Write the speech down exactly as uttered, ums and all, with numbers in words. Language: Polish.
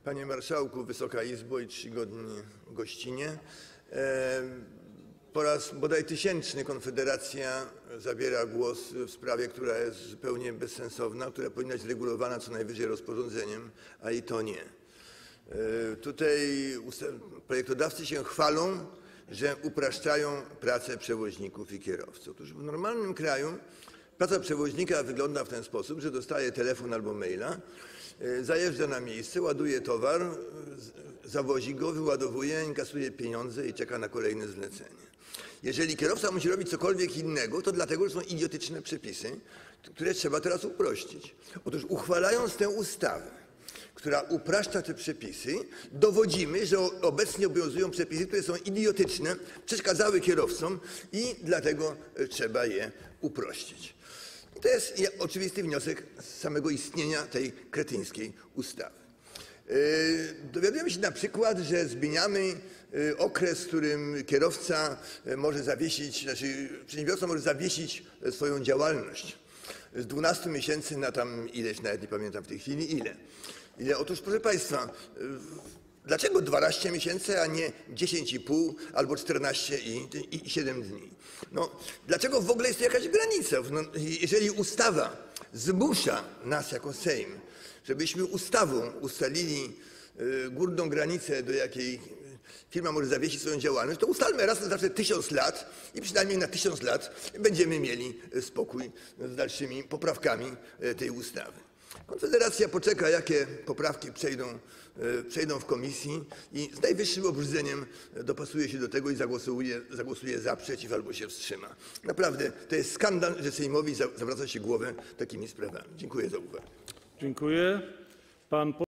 Panie Marszałku, Wysoka Izbo i czcigodni gościnie! Po raz bodaj tysięczny Konfederacja zabiera głos w sprawie, która jest zupełnie bezsensowna, która powinna być regulowana co najwyżej rozporządzeniem, a i to nie. Tutaj projektodawcy się chwalą, że upraszczają pracę przewoźników i kierowców. Otóż w normalnym kraju praca przewoźnika wygląda w ten sposób, że dostaje telefon albo maila, zajeżdża na miejsce, ładuje towar, zawozi go, wyładowuje, inkasuje pieniądze i czeka na kolejne zlecenie. Jeżeli kierowca musi robić cokolwiek innego, to dlatego, że są idiotyczne przepisy, które trzeba teraz uprościć. Otóż uchwalając tę ustawę, która upraszcza te przepisy, dowodzimy, że obecnie obowiązują przepisy, które są idiotyczne, przeszkadzały kierowcom i dlatego trzeba je uprościć. I to jest oczywisty wniosek z samego istnienia tej kretyńskiej ustawy. Dowiadujemy się na przykład, że zmieniamy okres, w którym kierowca może zawiesić, znaczy przedsiębiorca może zawiesić swoją działalność z dwunastu miesięcy na tam ileś, nawet nie pamiętam w tej chwili ile. Ile? Otóż, proszę Państwa, dlaczego dwanaście miesięcy, a nie dziesięć i pół albo czternaście i siedem dni? No, dlaczego w ogóle jest to jakaś granica? No, jeżeli ustawa zmusza nas jako Sejm, żebyśmy ustawą ustalili górną granicę, do jakiej firma może zawiesić swoją działalność, to ustalmy raz na zawsze tysiąc lat i przynajmniej na tysiąc lat będziemy mieli spokój z dalszymi poprawkami tej ustawy. Konfederacja poczeka, jakie poprawki przejdą, przejdą w komisji i z najwyższym obrzydzeniem dopasuje się do tego i zagłosuje, zagłosuje za, przeciw albo się wstrzyma. Naprawdę to jest skandal, że Sejmowi zawraca się głowę takimi sprawami. Dziękuję za uwagę. Dziękuję. Pan